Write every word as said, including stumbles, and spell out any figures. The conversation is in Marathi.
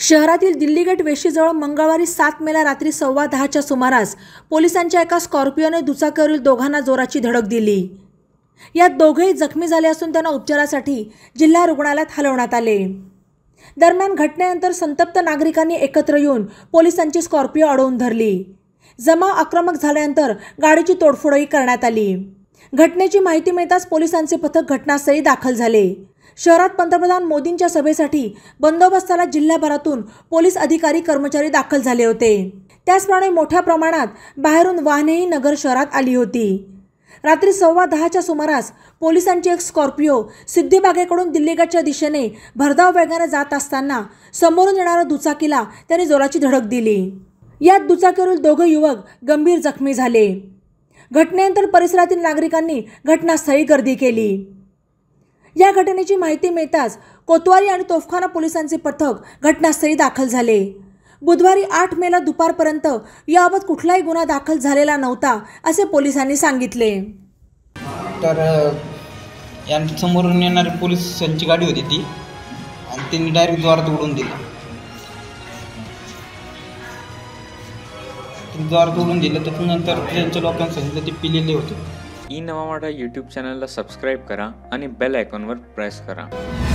शहरातील दिल्ली गेट वेशीजवळ मंगळवारी सात मेला रात्री सव्वा दहाच्या सुमारास पोलिसांच्या एका स्कॉर्पिओने दुचाकीवरील दोघांना जोराची धडक दिली। यात दोघेही जखमी झाले असून त्यांना उपचारासाठी जिल्हा रुग्णालयात हलवण्यात आले। दरम्यान घटनेनंतर संतप्त नागरिकांनी एकत्र येऊन पोलिसांची स्कॉर्पिओ अडवून धरली। जमाव आक्रमक झाल्यानंतर गाडीची तोडफोडही करण्यात आली। घटनेची माहिती मिळताच पोलिसांचे पथक घटनास्थळी दाखल झाले। शहरात पंतप्रधान मोदींच्या सभेसाठी बंदोबस्ताला जिल्हाभरातून पोलीस अधिकारी कर्मचारी दाखल झाले होते। त्याचप्रमाणे मोठ्या प्रमाणात बाहेरून वाहनेही नगर शहरात आली होती। रात्री सव्वा दहाच्या सुमारास पोलिसांची एक स्कॉर्पिओ सिद्धिबागेकडून दिल्लीगडच्या दिशेने भरधाव वेगाने जात असताना समोरून येणाऱ्या दुचाकीला त्यांनी जोराची धडक दिली। यात दुचाकीवरील दोघे युवक गंभीर जखमी झाले। घटनेनंतर परिसरातील नागरिकांनी घटनास्थळी गर्दी केली। या घटनेची माहिती मिळताच कोतवाली आणि तोफखाना पोलिसांचे पथक घटनास्थळी दाखल झाले। बुधवारी आठ मेला दुपारपर्यंत याबाबत कुठलाही गुन्हा दाखल झालेला नव्हता असे पोलिसांनी सांगितले। तर यांच्या समोरून येणारी पोलिसांची गाडी होती ती आणि त्यांनी डायरेक्ट द्वार तोडून दिला द्वार तोडून दिलं त्याच्यानंतर त्यांच्या लोकांनी सांगितलं ते पिलेले होते। ई नवा मराठा यूट्यूब चॅनलला सबस्क्राईब करा आणि बेल आयकॉनवर प्रेस करा।